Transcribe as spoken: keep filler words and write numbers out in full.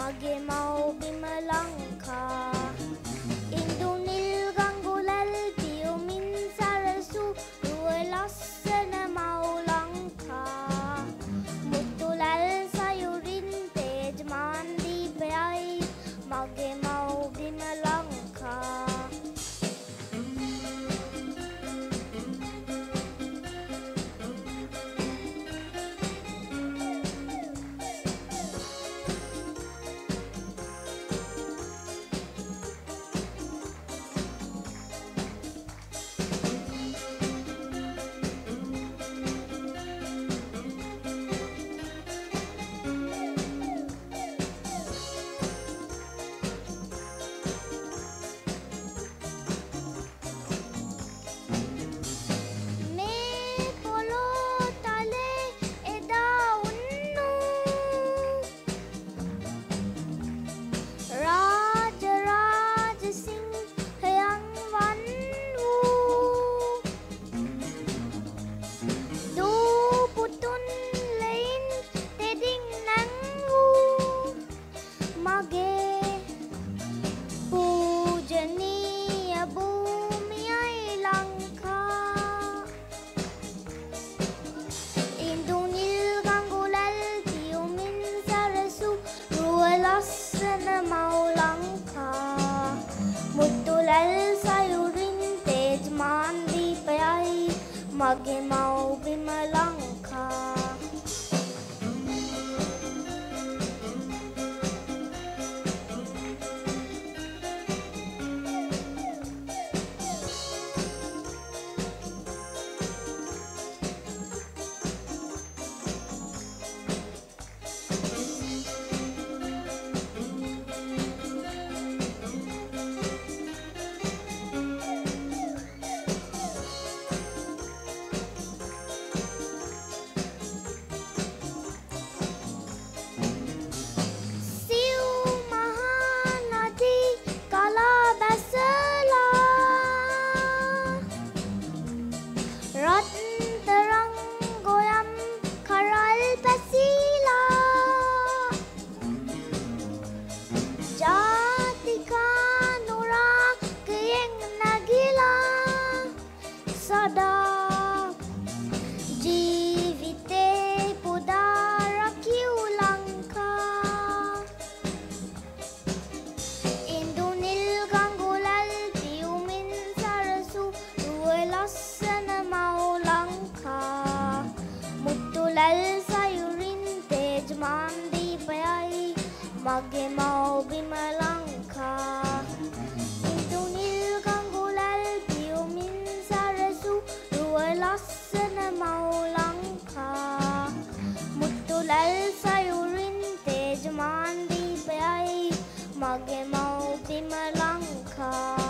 මගේ මව්බිම ලංකා ඉඳු නිල් ගඟුලල් පියුමින් සරසු රුව ලස්සන මව් ලංකා මුතුලල් සයුරින් තේජමාන් දීපයයි මගේ මව්බිම ලංකා මගේ මව්බිම ලංකා සදා ජීවිතේ පුදා රකිව් ලංකා ඉඳු නිල් ගඟුලල් පියුමින් සරසු රුව ලස්සන මව් ලංකා මුතුලල් සයුරින් තේජමාන් දීපයයි මගේ මව්බිම ලංකා ඉඳු නිල් ගඟුලල් පියුමින් ලස්සන මව් ලංකා මුතුලල් සයුරින් තේජමාන් දීපයයි මගේ මව්බිම ලංකා